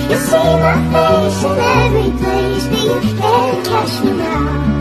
You see my face in every place, but you can't catch me now.